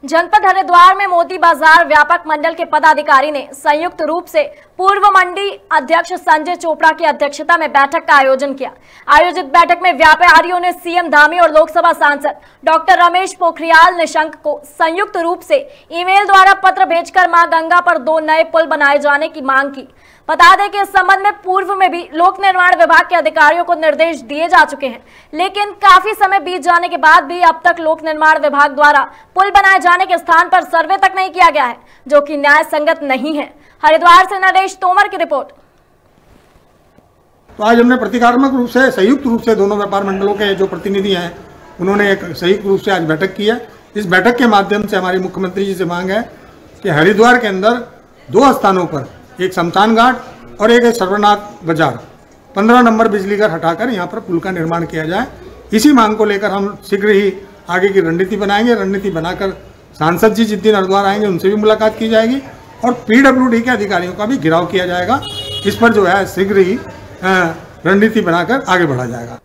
जनपद हरिद्वार में मोती बाजार व्यापक मंडल के पदाधिकारी ने संयुक्त रूप से पूर्व मंडी अध्यक्ष संजय चोपड़ा की अध्यक्षता में बैठक का आयोजन किया। आयोजित बैठक में व्यापारियों ने सीएम धामी और लोकसभा सांसद डॉक्टर रमेश पोखरियाल निशंक को संयुक्त रूप से ईमेल द्वारा पत्र भेजकर मां गंगा पर 2 नए पुल बनाए जाने की मांग की। बता दें कि इस संबंध में पूर्व में भी लोक निर्माण विभाग के अधिकारियों को निर्देश दिए जा चुके हैं, लेकिन काफी समय बीत जाने के बाद भी अब तक लोक निर्माण विभाग द्वारा पुल बनाए जाने के स्थान पर सर्वे तक नहीं किया गया है, जो कि न्याय संगत नहीं है। हरिद्वार से नरेश तोमर की रिपोर्ट। तो आज हमने प्रतीकात्मक रूप से संयुक्त रूप से दोनों व्यापार मंडलों के जो प्रतिनिधि हैं उन्होंने एक संयुक्त रूप से आज बैठक की है। इस बैठक के माध्यम से हमारी मुख्यमंत्री जी से मांग है कि हरिद्वार के अंदर 2 स्थानों पर, एक शमशान घाट और एक सर्वनाथ बाजार, 15 नंबर बिजली घर हटाकर यहाँ पर पुल का निर्माण किया जाए। इसी मांग को लेकर हम शीघ्र ही आगे की रणनीति बनाएंगे। रणनीति बनाकर सांसद जी जिस दिन हरिद्वार आएंगे उनसे भी मुलाकात की जाएगी और पीडब्ल्यूडी के अधिकारियों का भी घेराव किया जाएगा। इस पर जो है शीघ्र ही रणनीति बनाकर आगे बढ़ा जाएगा।